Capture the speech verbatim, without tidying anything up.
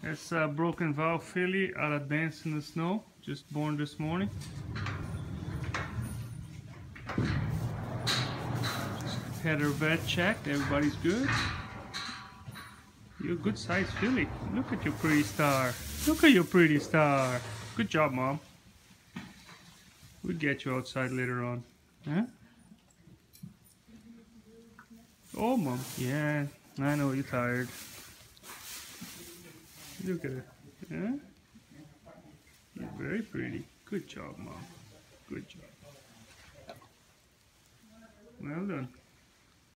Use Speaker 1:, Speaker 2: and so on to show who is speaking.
Speaker 1: That's a broken Vow Filly out of Dance in the Snow, just born this morning. Just had her vet checked, everybody's good. You're a good sized filly. Look at your pretty star. Look at your pretty star. Good job, Mom. We'll get you outside later on. Huh? Oh, Mom. Yeah, I know you're tired. Look at it. Yeah? You're very pretty. Good job, Mom. Good job. Well done.